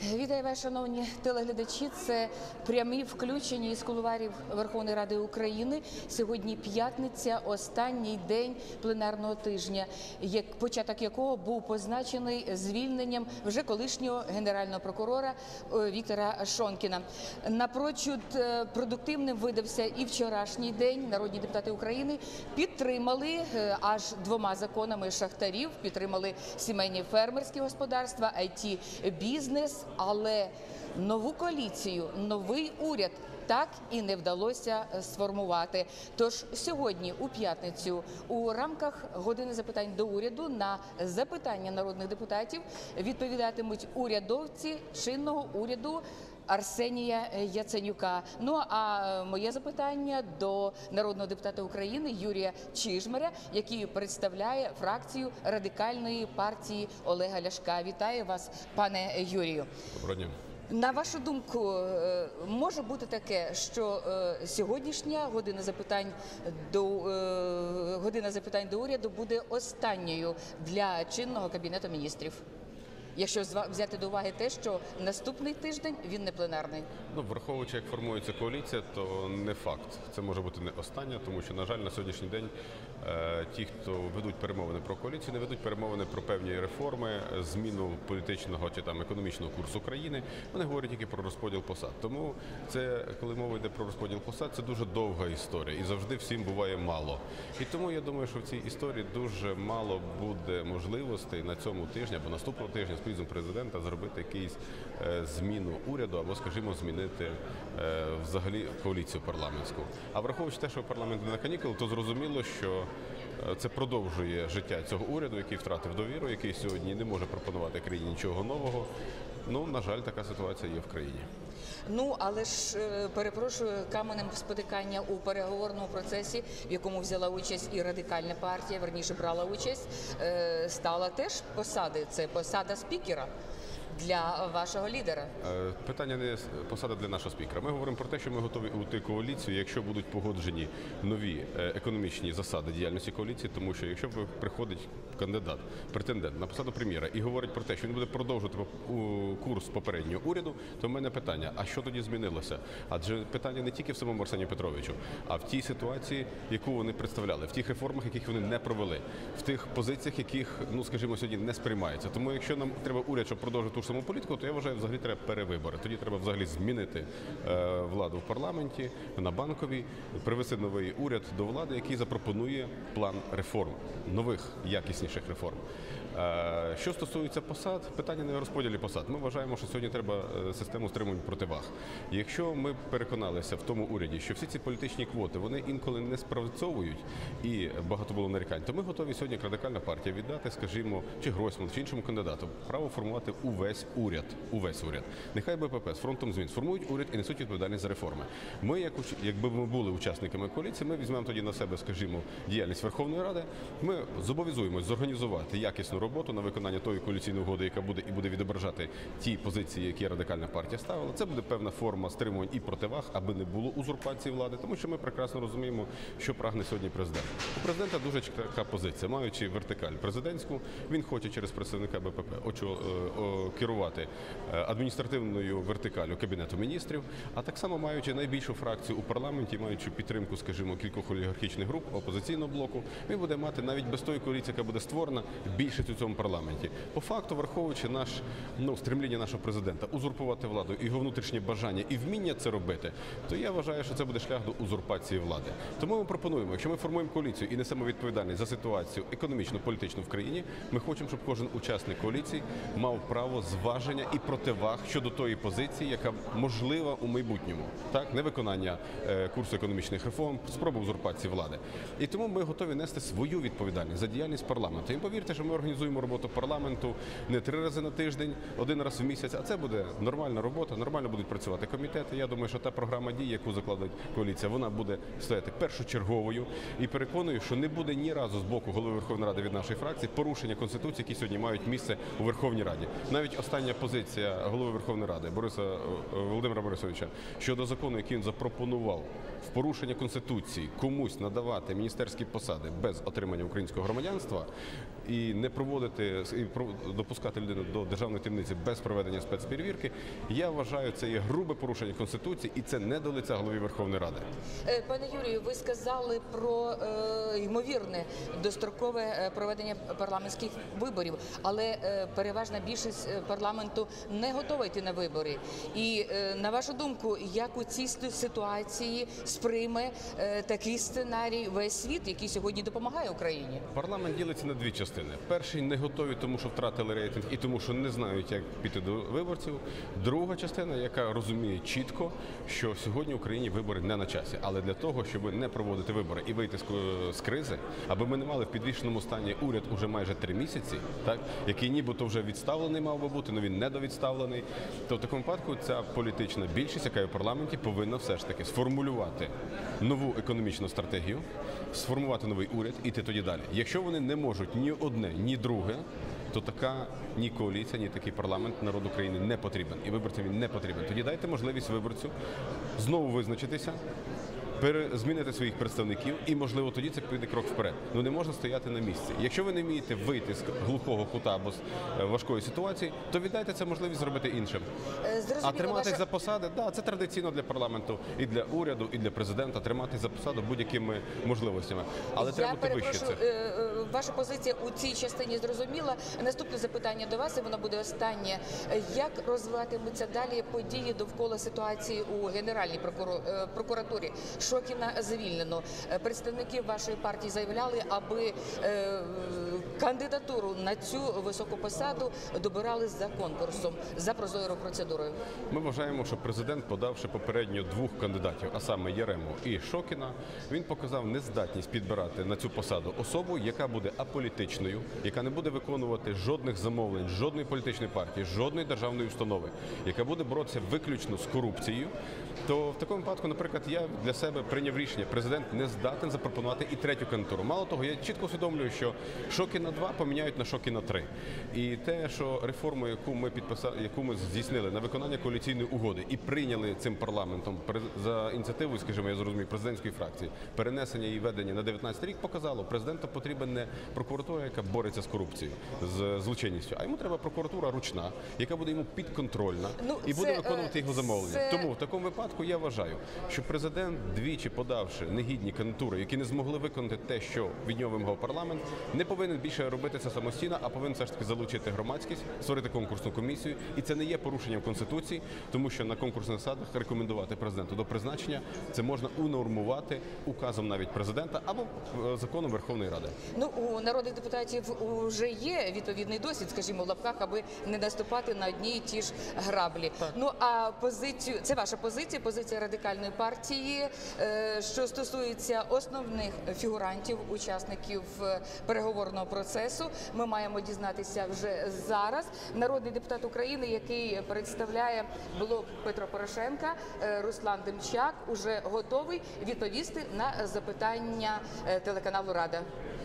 Вітаю вас, шановні телеглядачі. Це прямі включення із кулуарів Верховної Ради України. Сьогодні п'ятниця, останній день пленарного тижня, початок якого був позначений звільненням вже колишнього генерального прокурора Віктора Шонкіна. Напрочуд продуктивним видався і вчорашній день. Народні депутати України підтримали аж 2 законами шахтарів, підтримали сімейні фермерські господарства, IT-бізнес, але нову коаліцію, новий уряд так і не вдалося сформувати. Тож сьогодні, у п'ятницю, у рамках години запитань до уряду на запитання народних депутатів відповідатимуть урядовці чинного уряду Арсенія Яценюка. Ну а моє запитання до народного депутата України Юрія Чижмаря, який представляє фракцію Радикальної партії Олега Ляшка. Вітаю вас, пане Юрію. Доброго дня. На вашу думку, може бути таке, що сьогоднішня година запитань до уряду буде останньою для чинного Кабінету міністрів? Якщо взяти до уваги те, що наступний тиждень він не пленарний. Враховуючи, як формується коаліція, то не факт. Це може бути не остання, тому що, на жаль, на сьогоднішній день ті, хто ведуть перемовини про коаліцію, не ведуть перемовини про певні реформи, зміну політичного чи там економічного курсу країни. Вони говорять тільки про розподіл посад. Тому це, коли мова йде про розподіл посад, це дуже довга історія і завжди всім буває мало. І тому я думаю, що в цій історії дуже мало буде можливостей на цьому тижні або наступного тижня з приїздом президента зробити якусь зміну уряду або, скажімо, змінити взагалі коаліцію парламентську. А враховуючи те, що парламент не на канікули, то зрозуміло, що це продовжує життя цього уряду, який втратив довіру, який сьогодні не може пропонувати країні нічого нового. Ну, на жаль, така ситуація є в країні. Ну, але ж, перепрошую, каменем спотикання у переговорному процесі, в якому взяла участь і Радикальна партія, верніше брала участь, стала теж посади. Це посада спікера для вашого лідера. Питання не посада для нашого спікера. Ми говоримо про те, що ми готові уйти коаліцію, якщо будуть погоджені нові економічні засади діяльності коаліції, тому що якщо приходить кандидат, претендент на посаду прем'єра і говорить про те, що він буде продовжувати курс попереднього уряду, то в мене питання, а що тоді змінилося? Адже питання не тільки в самому Арсенію Петровичу, а в тій ситуації, яку вони представляли, в тих реформах, яких вони не провели, в тих позиціях, яких, ну, скажімо, сьогодні не сприймаються. Тому якщо нам треба уряд, щоб продовжити ту ж саму політику, то я вважаю, взагалі треба перевибори. Тоді треба взагалі змінити владу в парламенті, на Банковій, привести новий уряд до влади, який запропонує план реформ, нових, якісніших реформ. Що стосується посад, питання не в розподілі посад. Ми вважаємо, що сьогодні треба систему стримувань противаг. Якщо ми переконалися в тому уряді, що всі ці політичні квоти, вони інколи не спрацьовують і багато було нарікань, то ми готові сьогодні, як Радикальна партія, віддати, скажімо, чи Гройсману, чи іншому кандидату право формувати увесь уряд. Нехай БПП з фронтом змін сформують уряд і несуть відповідальність за реформи. Ми, якби ми були учасниками коаліції, ми візьмемо тоді на себе, скажімо, діяльність Верховної Ради, ми зобов'язуємось зорганізувати якісну роботу на виконання тої коаліційної угоди, яка буде і буде відображати ті позиції, які Радикальна партія ставила. Це буде певна форма стримувань і противаг, аби не було узурпації влади, тому що ми прекрасно розуміємо, що прагне сьогодні президент. У президента дуже чітка позиція. Маючи вертикаль президентську, він хоче через представника БПП керувати адміністративною вертикалю Кабінету міністрів, а так само маючи найбільшу фракцію у парламенті, маючи підтримку, скажімо, кількох олігархічних груп, опозиційного блоку, він буде мати навіть без тої коаліції, яка буде створена, більшість у цьому парламенті. По факту, враховуючи стремління нашого президента узурпувати владу, його внутрішнє бажання і вміння це робити, то я вважаю, що це буде шлях до узурпації влади. Тому ми пропонуємо, якщо ми формуємо коаліцію і несемо відповідальність за ситуацію економічну, політичну в країні, ми хочемо, щоб кожен учасник коаліції мав право зваження і противаг щодо тої позиції, яка можлива у майбутньому. Так, невиконання курсу економічних реформ, спроба узурпації влади. І тому ми готові нести свою відповідальність за діяльність парламенту. І повірте, що ми організуємо роботу парламенту не 3 рази на тиждень, 1 раз в місяць, а це буде нормальна робота, нормально будуть працювати комітети. Я думаю, що та програма дій, яку закладає коаліція, вона буде стояти першочерговою. І переконую, що не буде ні разу з боку голови Верховної Ради від нашої фракції порушення Конституції, які сьогодні мають місце у Верховній Раді. Навіть остання позиція голови Верховної Ради Володимира Борисовича щодо закону, який він запропонував в порушення Конституції комусь надавати міністерські посади без отримання українського громадянства, і не проводити допускати людину до державної таємниці без проведення спецперевірки, я вважаю, це є грубе порушення Конституції, і це не до лиця голові Верховної Ради. Пане Юрію, ви сказали про ймовірне дострокове проведення парламентських виборів, але переважна більшість парламенту не готова йти на вибори. І на вашу думку, як у цій ситуації сприйме такий сценарій весь світ, який сьогодні допомагає Україні? Парламент ділиться на дві частини. Перший не готові, тому що втратили рейтинг і тому, що не знають, як піти до виборців. Друга частина, яка розуміє чітко, що сьогодні в Україні вибори не на часі. Але для того, щоб не проводити вибори і вийти з кризи, аби ми не мали в підвішеному стані уряд уже майже 3 місяці, так, який нібито вже відставлений мав би бути, але він недовідставлений, то в такому випадку ця політична більшість, яка є в парламенті, повинна все ж таки сформулювати нову економічну стратегію, сформувати новий уряд і йти тоді далі. Якщо вони не можуть ні одне, ні друге, то така ні коаліція, ні такий парламент народ України не потрібен. І виборцям він не потрібен. Тоді дайте можливість виборцю знову визначитися, змінити своїх представників і, можливо, тоді це піде крок вперед. Ну не можна стояти на місці. Якщо ви не вмієте вийти з глухого кута або з важкої ситуації, то віддайте це можливість зробити іншим. А триматись за посади, це традиційно для парламенту, і для уряду, і для президента, триматись за посаду будь-якими можливостями. Але треба бути вище цих. Ваша позиція у цій частині зрозуміла. Наступне запитання до вас, і воно буде останнє. Як розвиватимуться далі події довкола ситуації у Генеральній прокуратурі? Шокіна звільнено. Представники вашої партії заявляли, аби кандидатуру на цю високу посаду добирали за конкурсом, за прозорою процедурою. Ми вважаємо, що президент, подавши попередньо 2 кандидатів, а саме Ярему і Шокіна, він показав нездатність підбирати на цю посаду особу, яка буде аполітичною, яка не буде виконувати жодних замовлень, жодної політичної партії, жодної державної установи, яка буде боротися виключно з корупцією, то в такому випадку, наприклад, я для себе прийняв рішення, президент не здатен запропонувати і 3-ю кандидатуру. Мало того, я чітко усвідомлюю, що Шокіна 2 поміняють на Шокіна 3. І те, що реформу, яку ми здійснили на виконання коаліційної угоди і прийняли цим парламентом за ініціативою, скажімо, я зрозумів, президентської фракції, перенесення і ведення на 19 рік показало, президенту потрібен не прокуратура, яка бореться з корупцією, з злочинністю, а йому треба прокуратура ручна, яка буде йому підконтрольна і буде виконувати його замовлення. Тому в такому випадку я вважаю, що президент, двічі подавши негідні кандидатури, які не змогли виконати те, що від нього вимагав парламент, не повинен більше робити це самостійно, а повинен все ж таки залучити громадськість, створити конкурсну комісію. І це не є порушенням Конституції, тому що на конкурсних засадах рекомендувати президенту до призначення це можна унормувати указом навіть президента або законом Верховної Ради. Ну, у народних депутатів вже є відповідний досвід, скажімо, в лапках, аби не наступати на одні і ті ж граблі. Так. Ну, а це ваша позиція Радикальної партії, що стосується основних фігурантів, учасників переговорного процесу. Ми маємо дізнатися вже зараз. Народний депутат України, який представляє блок Петра Порошенка, Руслан Демчак, уже готовий відповісти на запитання телеканалу «Рада».